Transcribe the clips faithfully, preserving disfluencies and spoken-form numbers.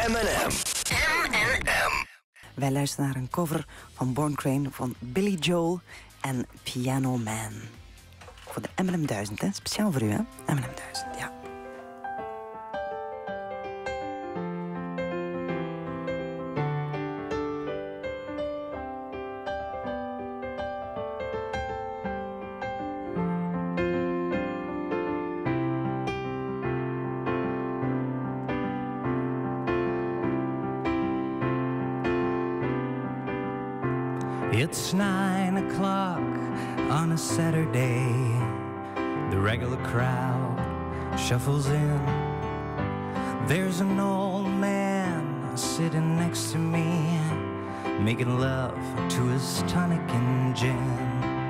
M en M. M en M. Wij luisteren naar een cover van Born Crane van Billy Joel en Piano Man. Voor de M en M duizend, hè? Speciaal voor u, hè? M en M duizend, ja. It's nine o'clock on a Saturday. The regular crowd shuffles in. There's an old man sitting next to me, making love to his tonic and gin.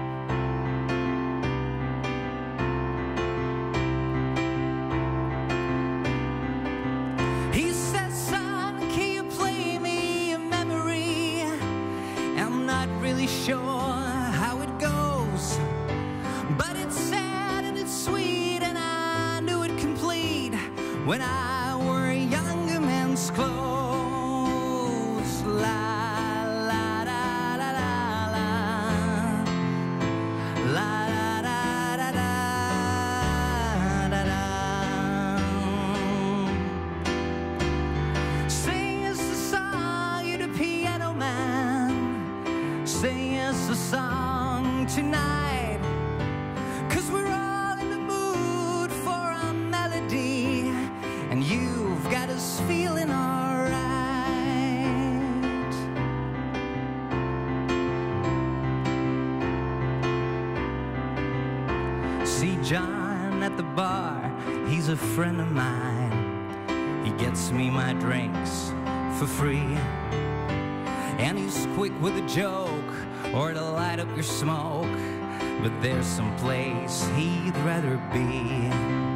He says, son, can you play me a memory? I'm not really sure how it goes, but it's sad and it's sweet, and I knew it complete when I wore a younger man's clothes. La la da da da la, la da da da da da da. Sing us the song, you're the piano man. Sing us a song tonight, 'cause we're all in the mood for a melody, and you've got us feeling alright. See John at the bar, he's a friend of mine. He gets me my drinks for free, and he's quick with a joke or to light up your smoke, but there's some place he'd rather be.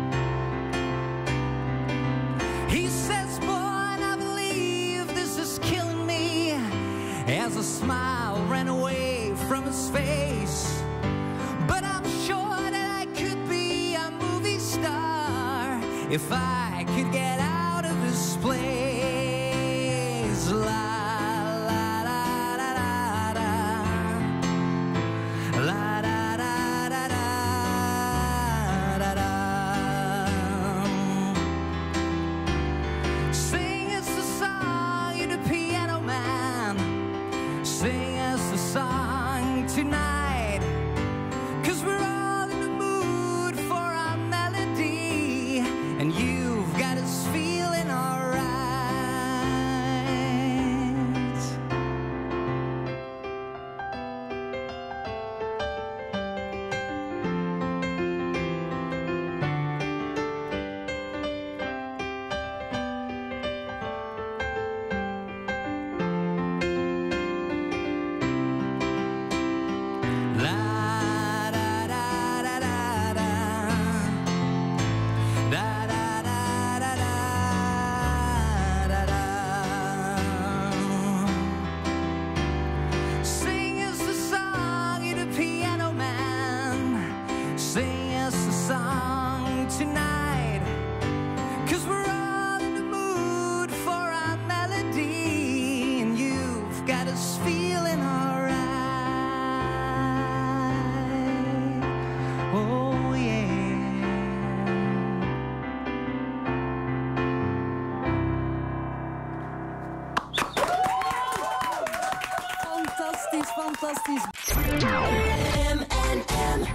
He says, boy, I believe this is killing me, as a smile ran away from his face. But I'm sure that I could be a movie star if I could get out of this place. La song tonight, 'cause we're all in the mood for our melody, and you've got us feeling alright. Tonight, 'cause we're all in the mood for our melody, and you've got us feeling alright. Oh yeah. Fantastisch, fantastisch. M en M.